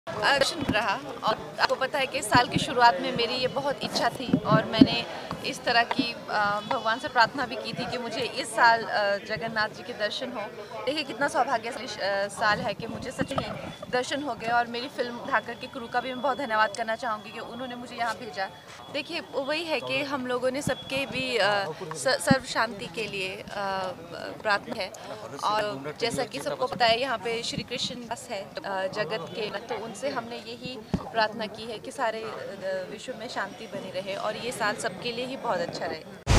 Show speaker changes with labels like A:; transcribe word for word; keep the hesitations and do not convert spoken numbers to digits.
A: दर्शन रहा और आपको पता है कि इस साल की शुरुआत में मेरी ये बहुत इच्छा थी और मैंने इस तरह की भगवान से प्रार्थना भी की थी कि मुझे इस साल जगन्नाथ जी के दर्शन हो। देखिए कितना सौभाग्यशाली साल है कि मुझे सच ही दर्शन हो गए और मेरी फिल्म धाकर के क्रू का भी मैं बहुत धन्यवाद करना चाहूँगी कि उन्होंने मुझे यहाँ भेजा। देखिए वही है कि हम लोगों ने सबके भी सर्व शांति के लिए प्रार्थना है और जैसा कि सबको पता है यहाँ पे श्री कृष्ण दास है जगत के, तो उनसे हमने यही प्रार्थना की है कि सारे विश्व में शांति बनी रहे और ये साल सबके लिए ही बहुत अच्छा रहे।